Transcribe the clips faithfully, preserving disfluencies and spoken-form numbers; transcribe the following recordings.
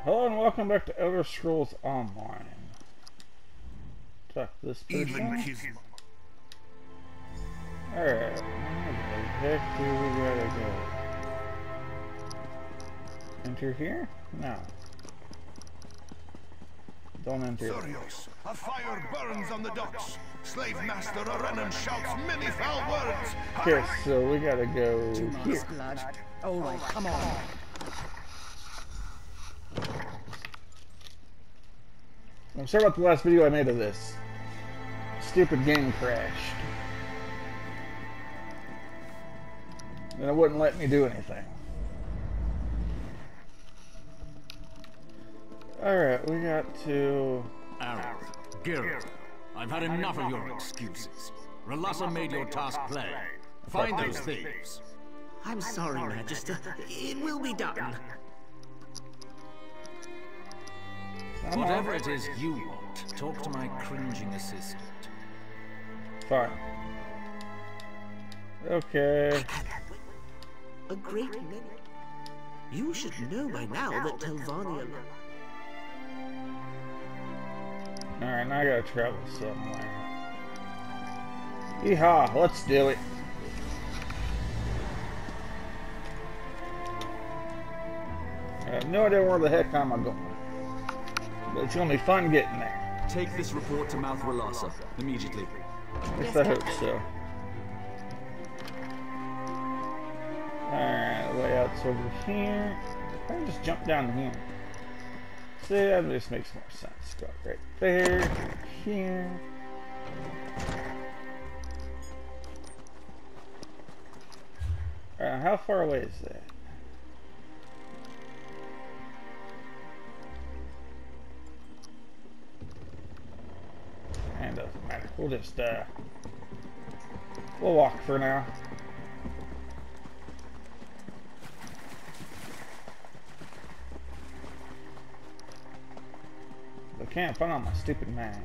Hello and welcome back to Elder Scrolls Online. Talk to this person. Alright, where the heck do we gotta go? Enter here? No. Don't enter. Furious, a fire burns on the docks. Slave master Arenan shouts many foul words. Okay, so we gotta go here. Blood. All right, come on. I'm sorry about the last video I made of this. Stupid game crashed. And it wouldn't let me do anything. Alright, we got to... Aaron, Gil, I've had enough of your excuses. Relassa made your task plain. Find those thieves. I'm sorry, Magister. It will be done. Whatever it is you want, talk to my cringing assistant. Fine. Okay. A great many. You should know by now that Telvannian... Alright, now I gotta travel somewhere. Yeehaw, let's do it. I have no idea where the heck am I going. But it's gonna be fun getting there. Take this report to Mouth Relassa immediately. At least I hope so. Alright, the layout's over here. I can just jump down here. See, that just makes more sense. Go right there, here. Alright, how far away is that? And doesn't matter. We'll just uh we'll walk for now. I can't find on my stupid map.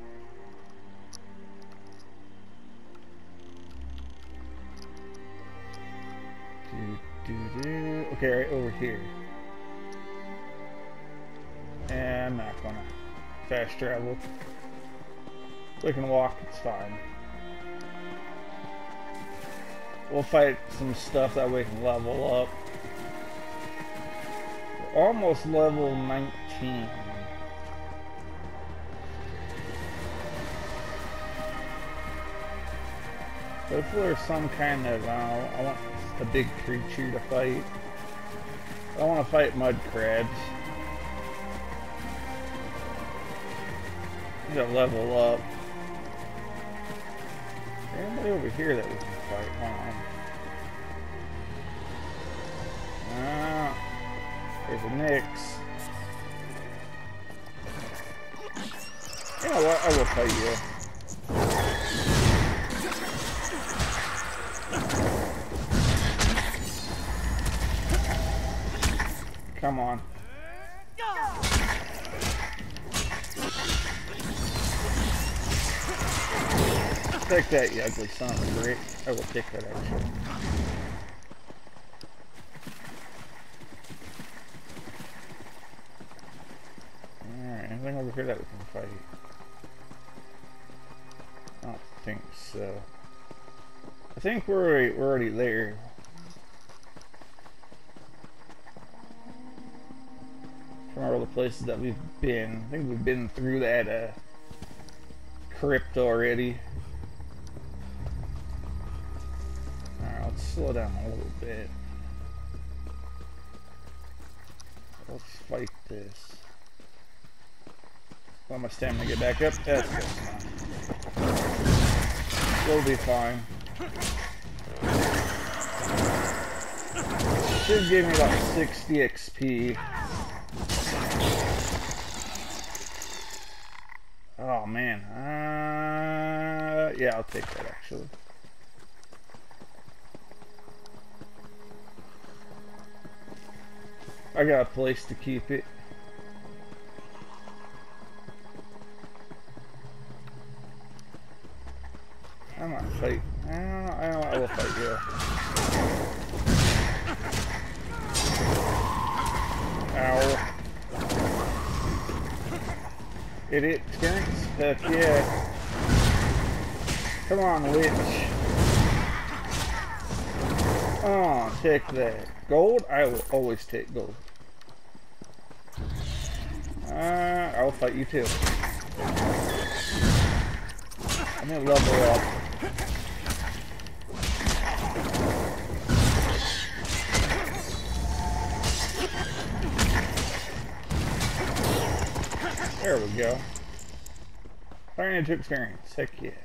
Do, do, do. Okay, right over here. And I'm not gonna fast travel. We can walk, it's fine. We'll fight some stuff that we can level up. We're almost level nineteen. Hopefully there's some kind of, uh, I want a big creature to fight. I want to fight mud crabs. I gotta level up. Is there anybody over here that we can fight? Hold on. Ah, there's a Nyx. You know what? I will fight you. Come on. Take that, you ugly son of a brick. I will take that actually. Alright, anything over here that we can fight? I don't think so. I think we're already, we're already there. From all the places that we've been. I think we've been through that uh, crypt already. Alright, let's slow down a little bit. Let's fight this. Let my stamina get back up. That's good. We'll be fine. Should give me about sixty X P. Oh man, uh, yeah, I'll take that actually. I got a place to keep it. I'm not fight. I don't know. I don't know. I will fight you. Ow. Idiot experience? Heck yeah. Come on, witch. Oh, take that. Gold? I will always take gold. Uh, I'll fight you too. I'm gonna level up. There we go. Fire Ninja experience. Heck yeah.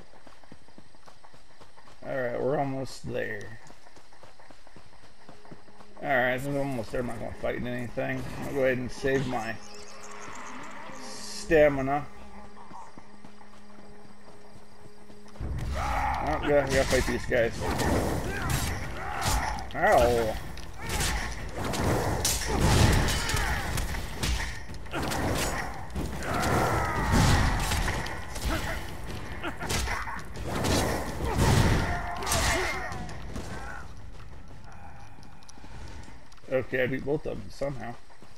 Alright, we're almost there. Alright, I'm almost there. I'm not going to fight in anything. I'll go ahead and save my stamina. Oh, yeah, I gotta fight these guys. Ow! Okay, I beat both of them somehow.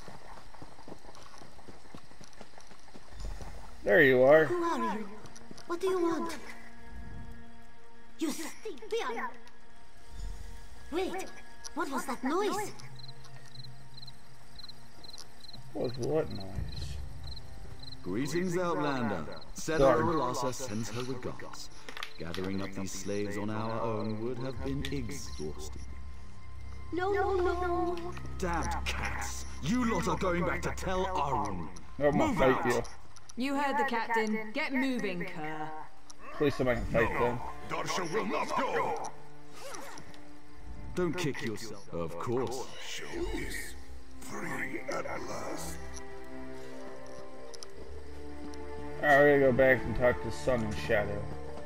There you are. Who are you? What do you want? You stink. Wait, what was that noise? What was what noise? Greetings, Outlander. Senator Rolassa sends her regards. Gathering up these slaves on our own would have been exhausting. No, no, no. Damned cats! You lot are going back to tell Arun. I'm gonna fight you. You heard the captain. Get moving, Kerr. Please somebody can fight them. Darsha will not go. Don't kick yourself. Of course. Show is free at last. Alright, we're gonna go back and talk to Sun and Shadow.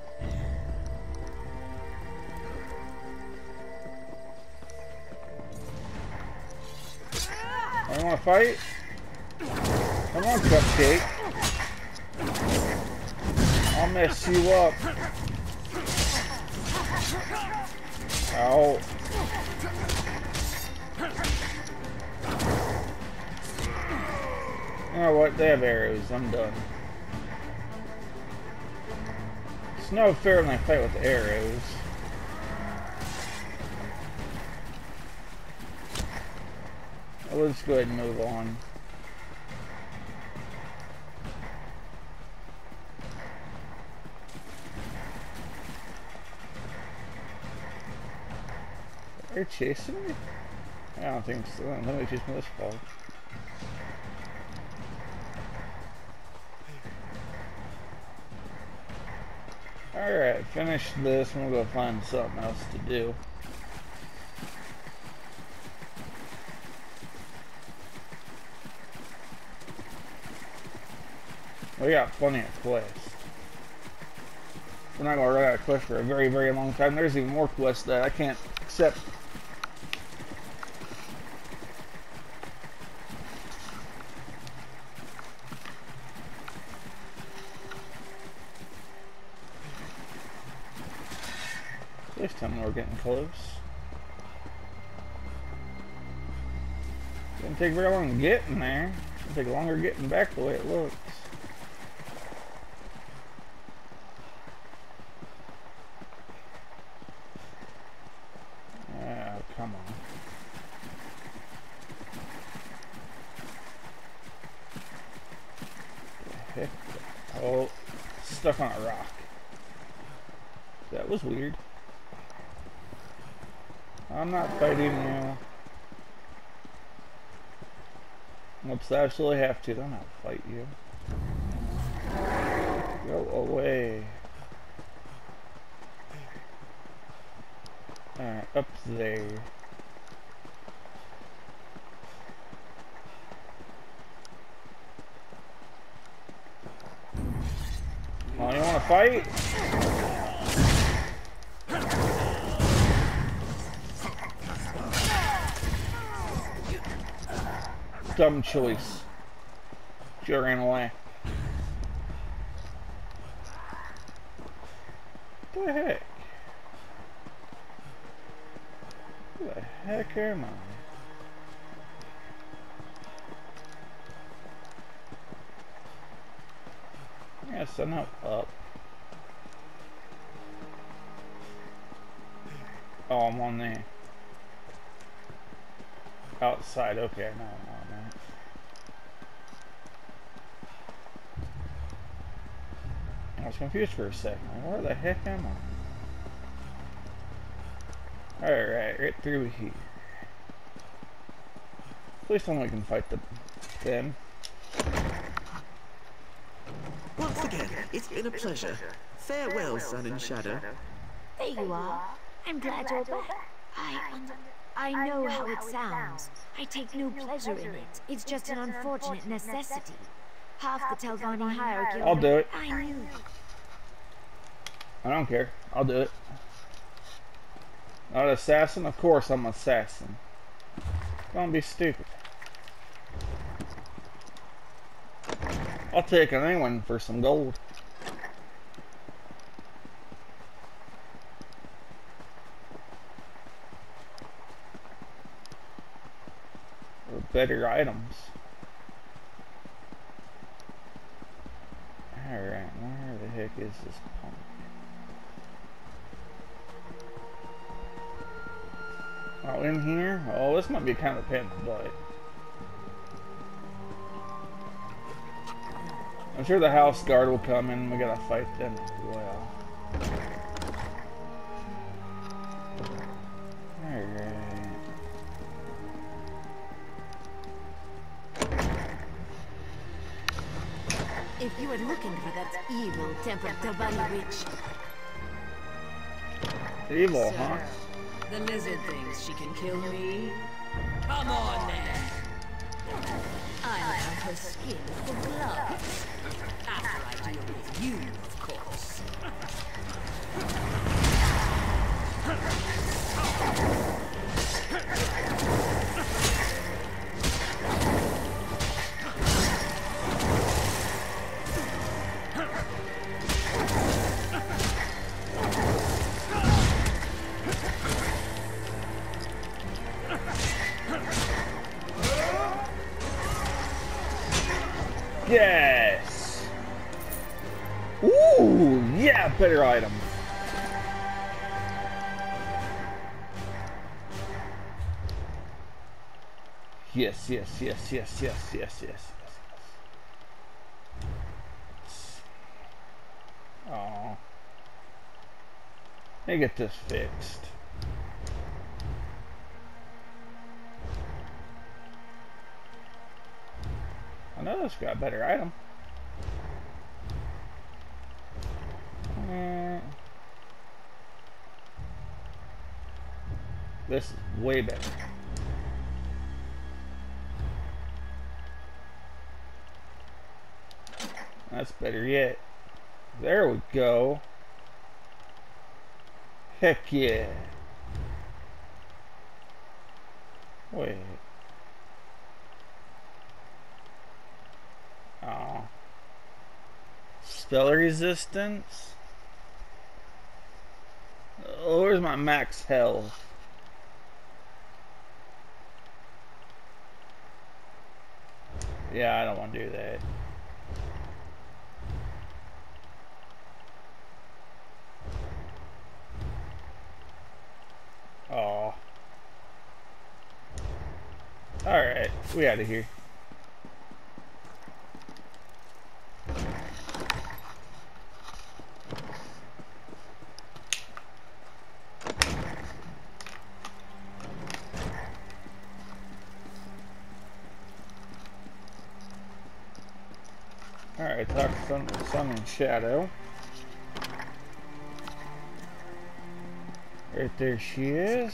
I wanna fight? Come on, Cupcake. I'll mess you up. Ow. You know what? They have arrows. I'm done. It's no fair when I fight with arrows. Let's go ahead and move on. Are they chasing me? I don't think so. I don't think they chased me this far. Alright, finish this and we'll go find something else to do. We got plenty of quests. We're not going to run out of quests for a very, very long time. There's even more quests that I can't accept. This time we're getting close. Didn't take very long getting there. It'll take longer getting back the way it looks. Oh, come on. The heck? Oh, stuck on a rock. That was weird. I'm not fighting you. Oops, I absolutely have to. I'm not fight you. Go away. Alright, up there. Oh, you wanna fight? Dumb choice. She ran away. What the heck? Who the heck am I? so no up. Oh, I'm on the outside. Okay, no, I'm on that. I was confused for a second. Where the heck am I? Alright, right through here. Please tell me we can fight the them. Once again, it's been a pleasure. Farewell, Sun and Shadow. There you are. I'm glad you're back. I under I know how it sounds. I take no pleasure in it. It's just an unfortunate necessity. Half the Telvanni hierarchy. I'll do it. I knew. I don't care. I'll do it. Not an assassin? Of course I'm an assassin. Don't be stupid. I'll take anyone for some gold. Or better items. Alright, where the heck is this punk? Oh, in here? Oh, this might be kind of a pain in the butt. I'm sure the house guard will come in and we gotta fight them as well. Alright. If you were looking for that evil-tempered Telvanni witch. Evil, Sir, huh? the lizard thinks she can kill me. Come on, then. I'll have her skin for gloves. After I deal with you, of course. Yes! Ooh, yeah, better item. Yes, yes, yes, yes, yes, yes, yes, yes. Oh. Let me get this fixed. I know this got a better item. Uh, this is way better. That's better yet. There we go. Heck yeah. Wait. Oh. Spell resistance? Oh, where's my max health? Yeah, I don't want to do that. Oh. Alright, we out of here. Alright, talk to Sun, Sun and Shadow. Right there she is.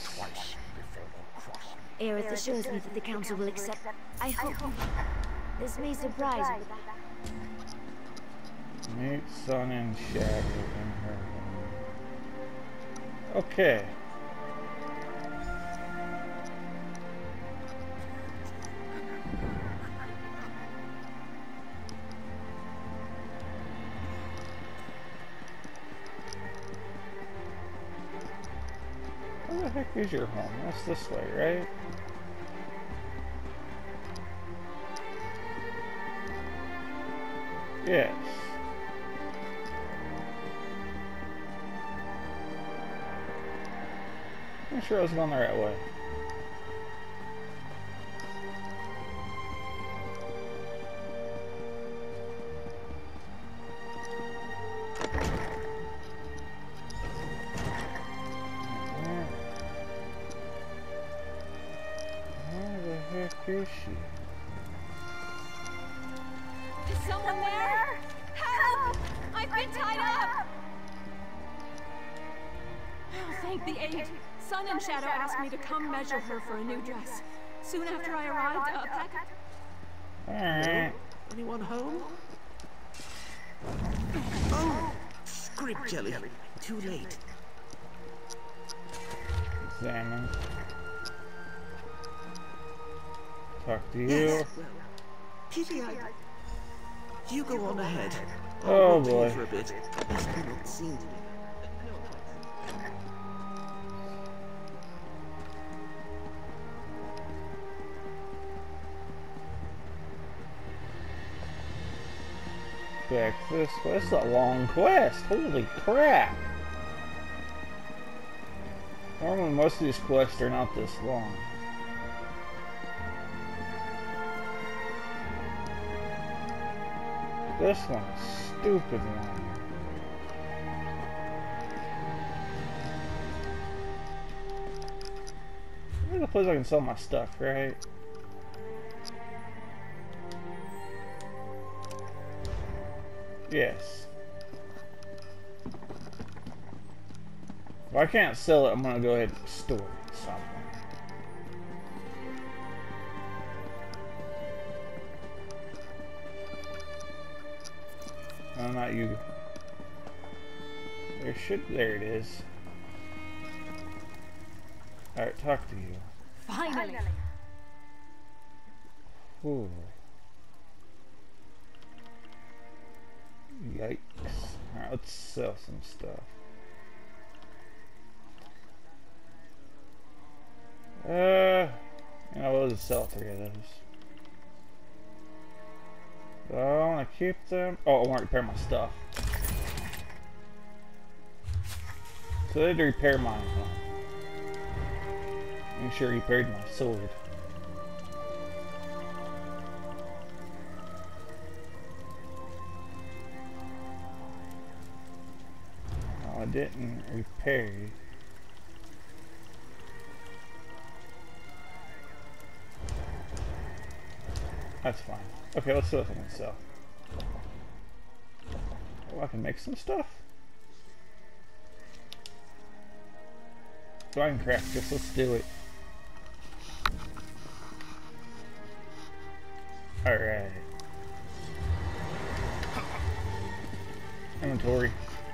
Aerith assures me that the council will accept. I hope this may surprise you. Meet Sun and Shadow in her room. Okay. Where the heck is your home? That's this way, right? Yes. I'm sure I was going the right way. Where the heck is she? Is someone there? Help! I've been tied up! Oh, thank the aid. Sun and Shadow asked me to come measure her for a new dress. Soon after I arrived, a pack... Alright. Anyone home? Oh! Scrib jelly. Too late. Examine. Talk to you. Yes, well, pity I... You go on ahead. Oh, I'll wait boy. for a bit. Best do not seen to me. Back this way. This is a long quest. Holy crap. Normally most of these quests are not this long. This one is stupid long. Here's the place I can sell my stuff, right? Yes. If I can't sell it, I'm gonna go ahead and store it somewhere. No, not you. There should. There it is. Alright, talk to you. Finally! Ooh. Yikes. Alright, let's sell some stuff. Uh, you know, we'll just sell three of those. Do I want to keep them? Oh, I want to repair my stuff. So they had to repair mine. Huh? Make sure he repaired my sword. Oh, I didn't repair. That's fine. Okay, let's see what I can sell. Oh, I can make some stuff? So I can craft this, let's do it. Alright. Inventory.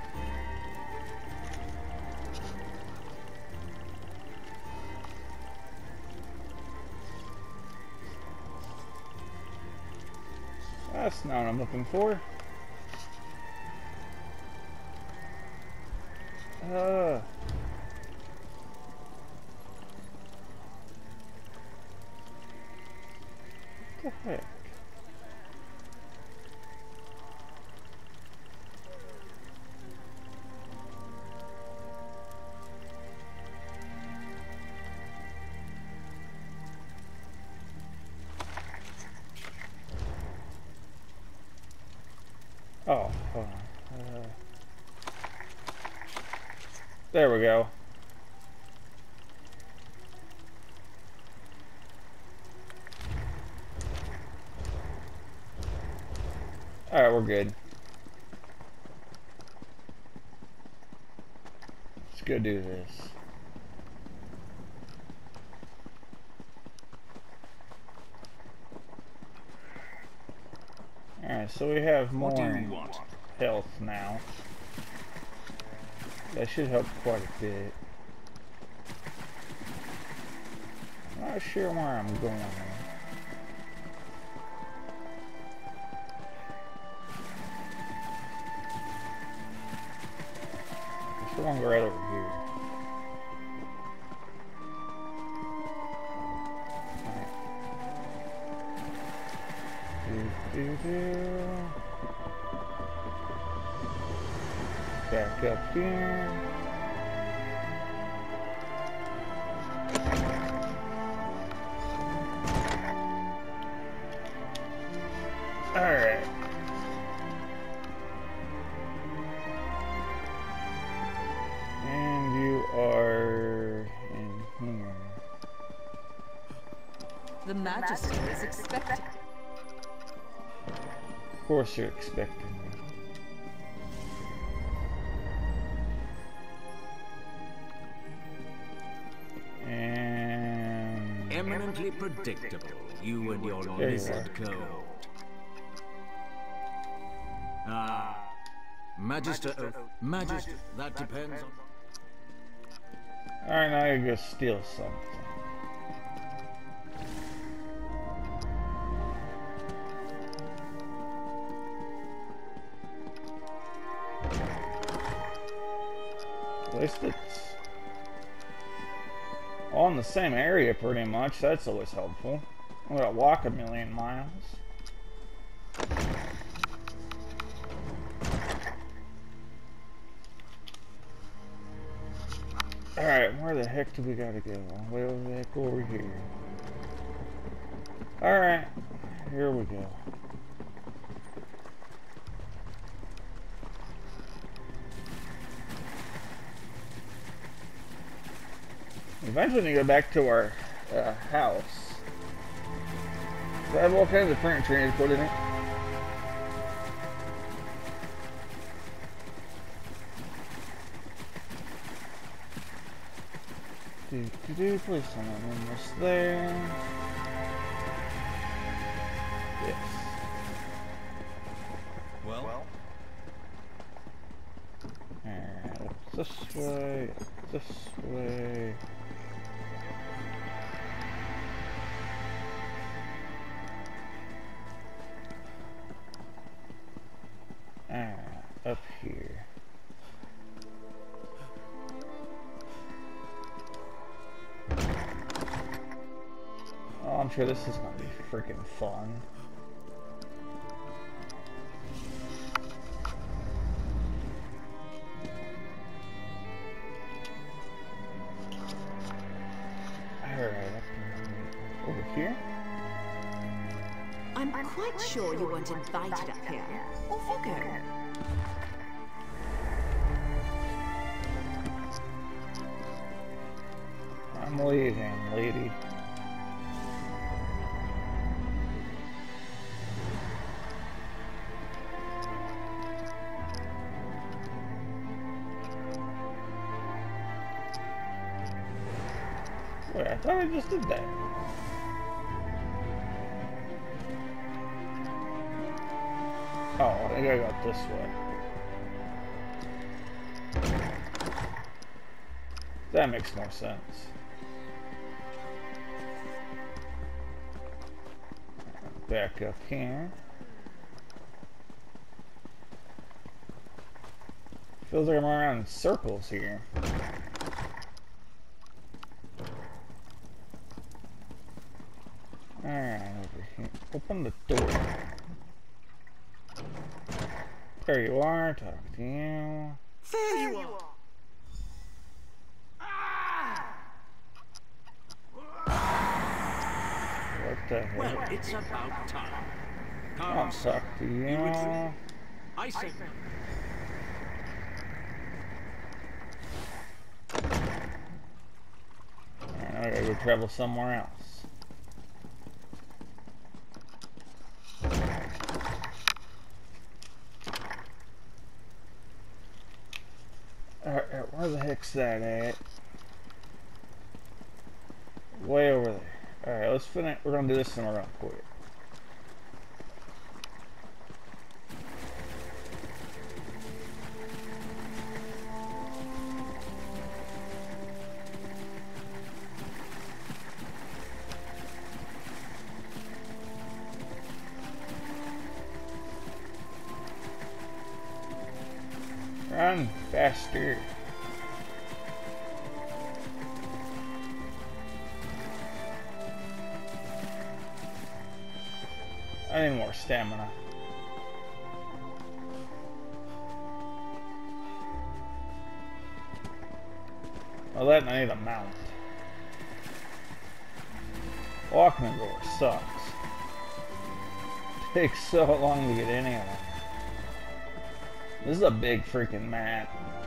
That's not what I'm looking for. Uh. What the heck? Oh, hold on. Uh, there we go. Alright, we're good. Let's go do this. Alright, so we have more What do you want? health now. That should help quite a bit. I'm not sure where I'm going. We're gonna go right over here. Alright. Do, do, do. Back up here. Alright. And you are in here. The Magister is expecting. Of course you're expecting me. And... Eminently predictable, you and your There you lizard code. Ah, Magister, oh, Magister, that depends on... Alright, now I gotta go steal something. At least it's all in the same area pretty much. That's always helpful. I'm gonna walk a million miles. Alright, where the heck do we gotta go? Way over the heck over here. Alright, here we go. Eventually we go back to our uh, house. I have all kinds of furniture to put in it. Do do do, place someone in this there. Yes. Well? Alright, this way, this way. Alright, up here. Oh, I'm sure this is gonna be freaking fun. Alright, over here. I'm quite sure you weren't invited up here. Off you go. I'm leaving, lady. Wait, I thought I just did that. Oh, I think I got this way. That makes more sense. Back up here. Feels like I'm around in circles here. Alright, over here. Open the door. There you are, talk to you. There you are. What the heck? Well, it's about time. I'll talk to you. I say... Alright, now I gotta go travel somewhere else. Alright, where the heck's that at? Way over there. Alright, let's finish. We're gonna do this and we're gonna quit. Run faster. I need more stamina. Well, that I need a mount. Walking the door sucks. takes so long to get any of them. This is a big freaking map.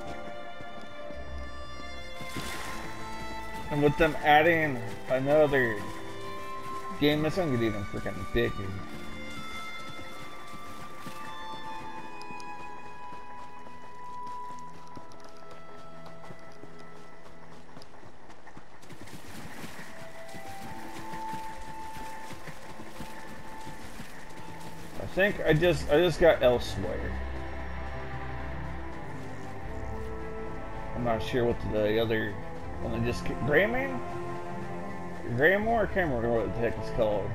And with them adding another game, this one could even freaking bigger. I think I just I just got elsewhere. I'm not sure what the other one they just Greymane? Greymore? I can't remember what the heck it's called.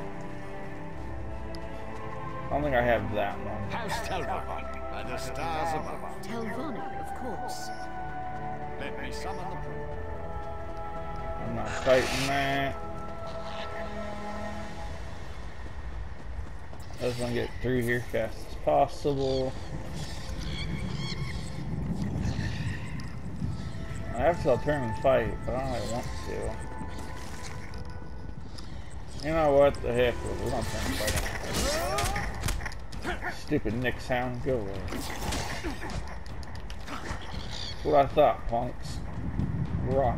I don't think I have that one. House Telvar, by the stars above. Telvanni, of course. Let me summon the crew. I'm not fighting that. I just want to get through here as fast as possible. I have to turn and fight, but I don't really want to. You know what? The heck with it. We don't turn and fight. Stupid Nick's hound, go away. That's what I thought, punks. Rock.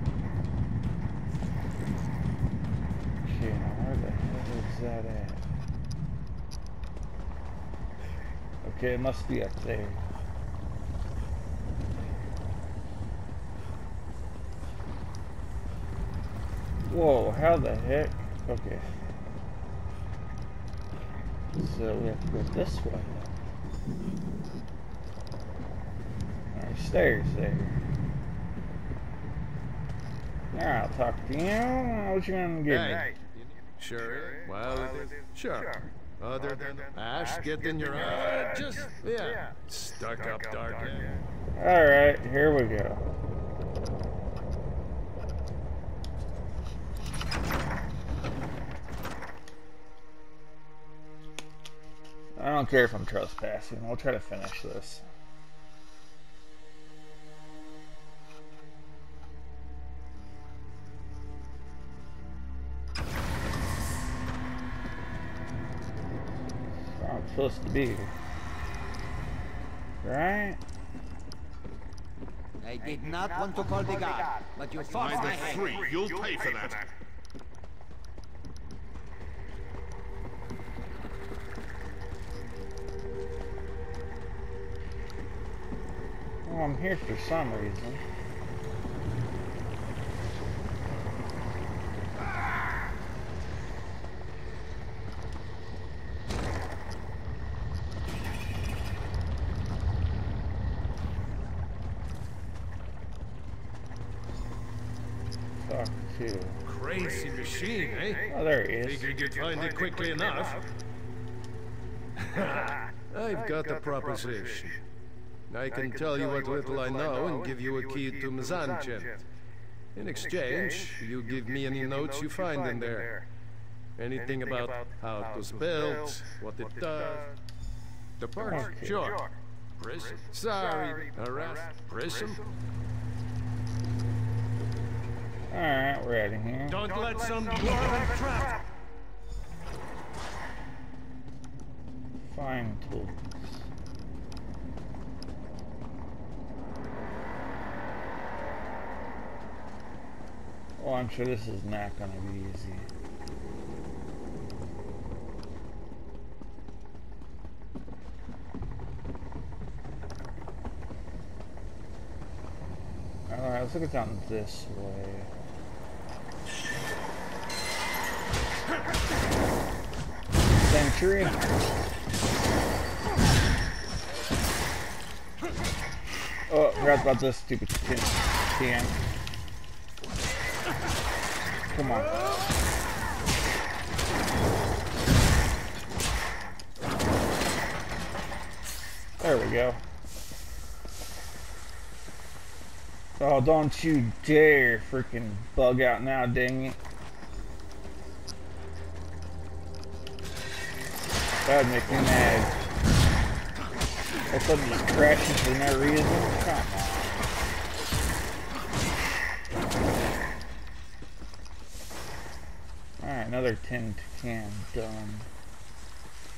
Okay, now where the hell is that at? Okay, it must be up there. Whoa, how the heck? Okay. So we have to go this way. There's stairs there. Now I'll talk to you. What you gonna give me? Sure. Well, sure. Other than ash get in your eye, just, yeah, stuck up dark. Alright, here we go. I don't care if I'm trespassing. We'll try to finish this. I'm supposed to be. Right? I did not want to call the guard, but you forced my hand. Three, you'll pay for that. Well, I'm here for some reason. Crazy machine, eh? Oh, there he is. Figured you'd find it quickly enough. I've got a proposition. I can tell you what little I know and give you a key to Mzanchent. In exchange, you give me any notes you find in there. Anything about how it was built, what it does. The parts, Okay. sure. Prison, sorry, arrest, prison. Alright, we're out of here. Don't let some dwarven trap. Fine tools. Well, I'm sure this is not going to be easy. Alright, let's look it down this way. Century. Oh, forgot about this stupid can. Come on. There we go. Oh, don't you dare freaking bug out now, dang it. That would make me mad. All of a sudden just crashing for no reason. Come on. Alright, another tin can done.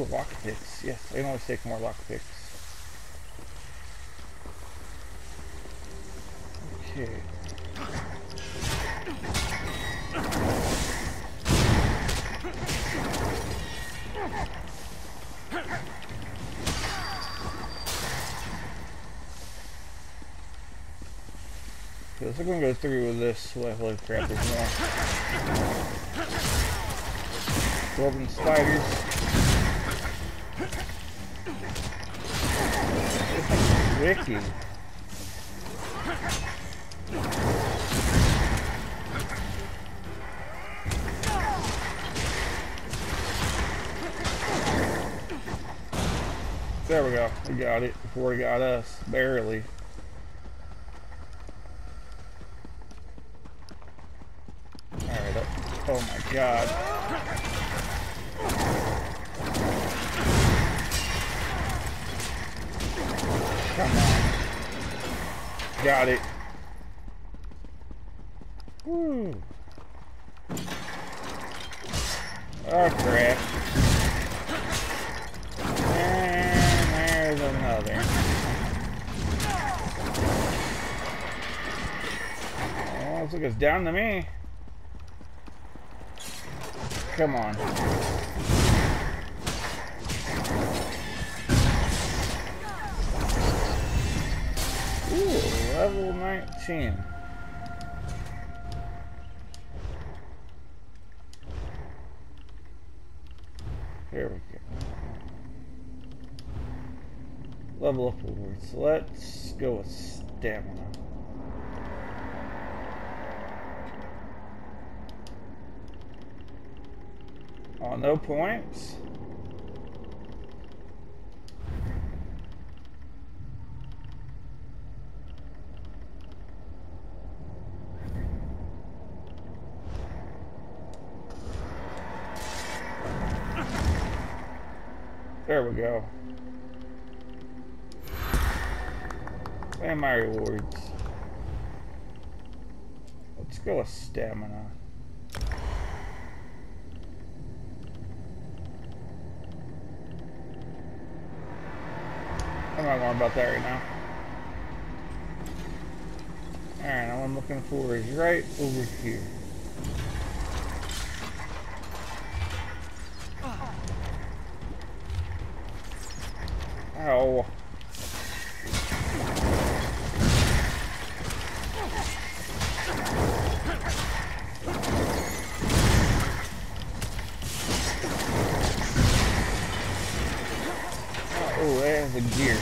Ooh, lockpicks. Yes, I can always take more lockpicks. Okay. Okay, let's go through this. Well, holy crap, there's more. Dwarven spiders. This is wicked. There we go. We got it before he got us. Barely. Alright. Oh my god. Come on. Got it. Woo. Oh crap. And there's another. Oh, looks like it's down to me. Come on. Ooh, level nineteen. Here we go. Level up awards. Let's go with stamina. Oh, no points? There we go. And my rewards. Let's go with stamina. I'm not worried about that right now. Alright, all I'm looking for is right over here. Ow. Oh, there's a gear.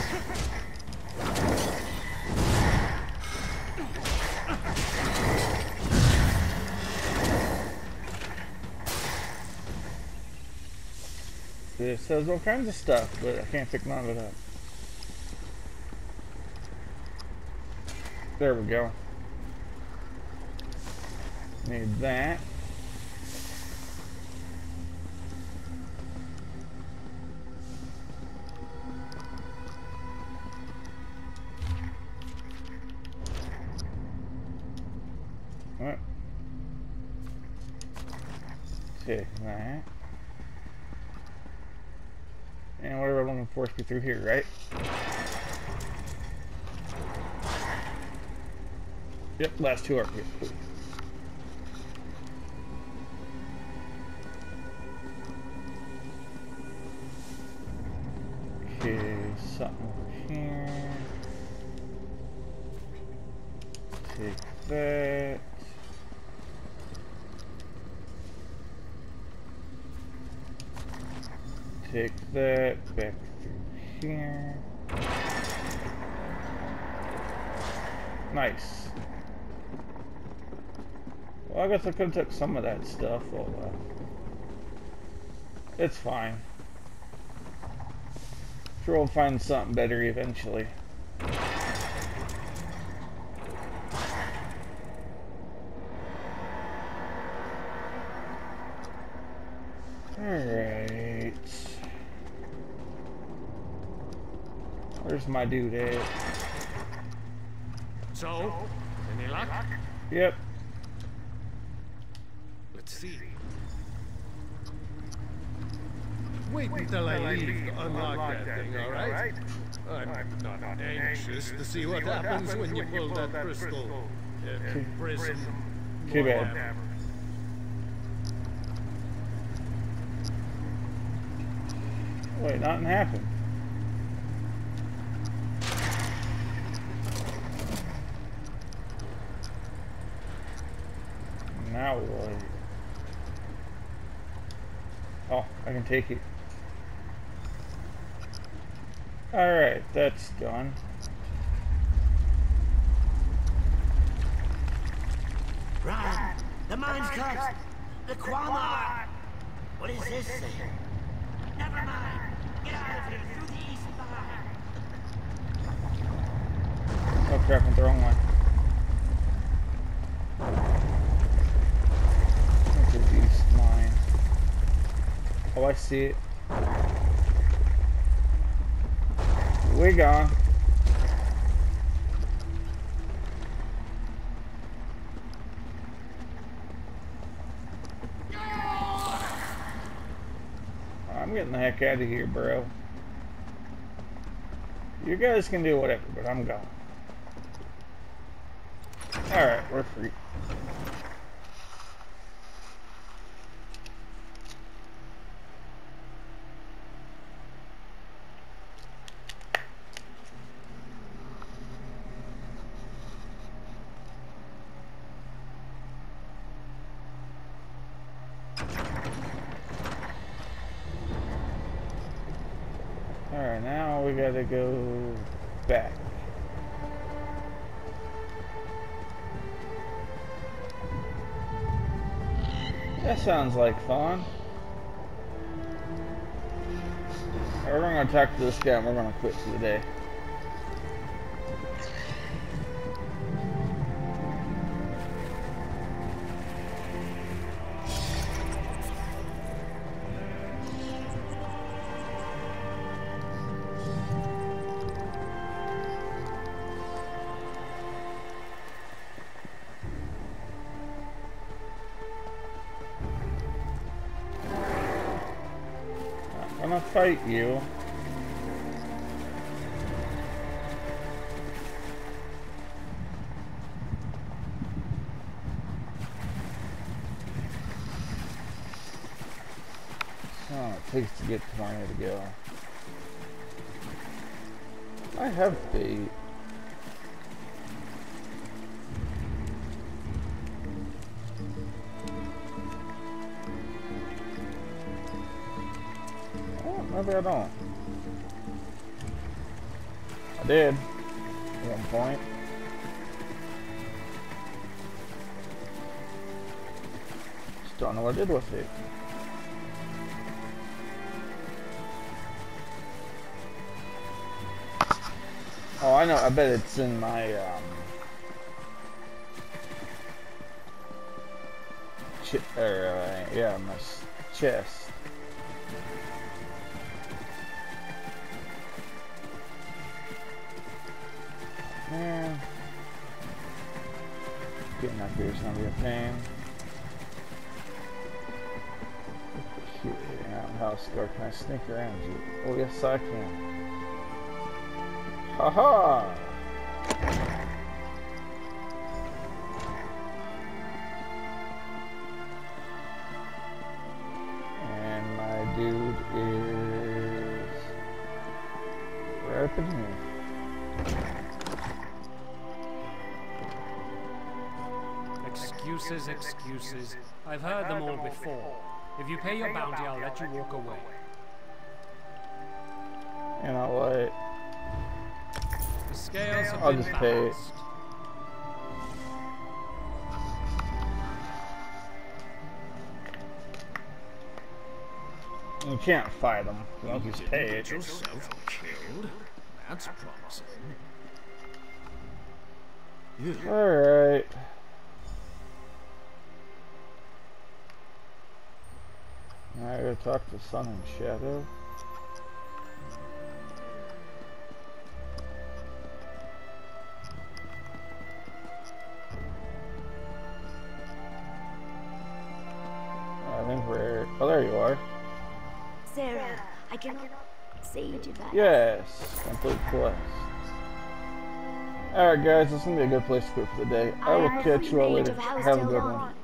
It says all kinds of stuff, but I can't pick none of it up. There we go. Need that. What? Take that. And whatever I'm looking for should be through here, right? Yep, last two are here. Cool. Okay, something over here. Take that. Take that back through here. Nice. Well, I guess I could have took some of that stuff. Oh well. It's fine. Sure we'll find something better eventually. Alright. Where's my dude at? So, any luck? Yep. Let's see. wait until I leave to unlock that thing, alright? I'm not anxious to see what happens when you pull that crystal uh, prism. Too bad. Wait, nothing happened. Now what? Oh, I can take it. Alright, that's done. Ryan, the mine's cut. The Quamar. What is this thing? Never mind. Get out of here through the east line. Oh crap, went the wrong one. This is east line. Oh, I see it. We gone. I'm getting the heck out of here, bro. You guys can do whatever, but I'm gone. Alright, we're free. Alright, now we gotta go back. That sounds like fun. We're gonna talk to this guy and we're gonna quit for the day. I'm gonna fight you. That's how long it takes to get to where I need to go. I have bait. Maybe I don't. I did. At one point. Just don't know what I did with it. Oh, I know. I bet it's in my, um... Ch or, uh, yeah, my chest. Man, getting up here is gonna be a pain. Here, how scar can I sneak around you? Oh yes, I can. Ha ha! And my dude is right up in here. Excuses, excuses. I've heard them all before. If you pay your bounty, I'll let you walk away. You know what? The scales have I'll been just pay it. balanced. You can't fight them. I'll just You pay didn't it. get yourself killed. That's promising. Yeah. Alright. Now I gotta talk to Sun and Shadow. I think we're... Oh, there you are. Sarah, I cannot say to that. Yes, complete quest. Alright guys, this is going to be a good place to quit for the day. I will catch you all later. Have a good one.